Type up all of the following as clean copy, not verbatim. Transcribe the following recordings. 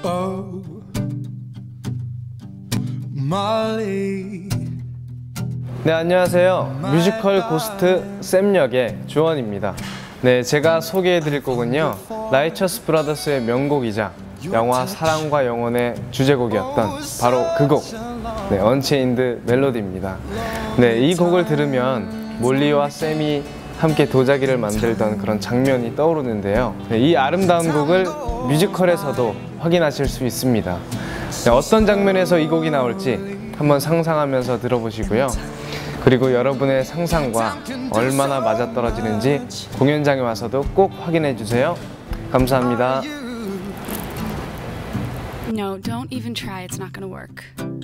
Oh, Molly. 네, 안녕하세요. 뮤지컬 고스트 샘 역의 주원입니다. 네, 제가 소개해드릴 곡은요, 라이처스 브라더스의 명곡이자 영화 사랑과 영혼의 주제곡이었던 바로 그 곡, 네, 언체인드 멜로디입니다. 네, 이 곡을 들으면 몰리와 샘이 함께 도자기를 만들던 그런 장면이 떠오르는데요. 네, 이 아름다운 곡을 뮤지컬에서도 확인하실 수 있습니다. 네, 어떤 장면에서 이 곡이 나올지 한번 상상하면서 들어보시고요. 그리고 여러분의 상상과 얼마나 맞아떨어지는지 공연장에 와서도 꼭 확인해 주세요. 감사합니다. No, don't even try. It's not gonna work.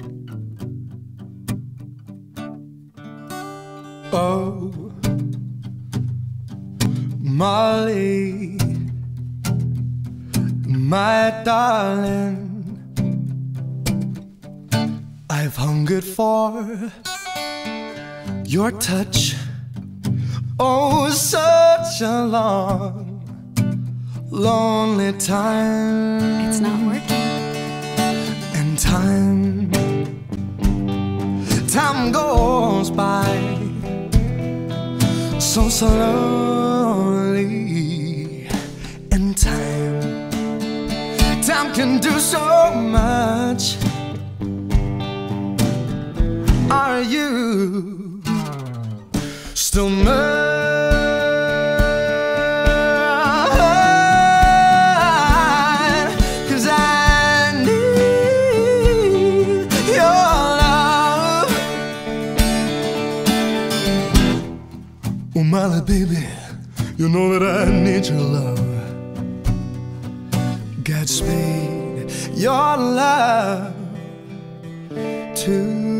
Oh, Molly, my darling, I've hungered for your touch, oh, such a long, lonely time. It's not working. And time goes by so slowly. And time can do so much. Are you still mine? 'Cause I need your love. Oh, Molly, baby, you know that I need your love. Godspeed, your love too.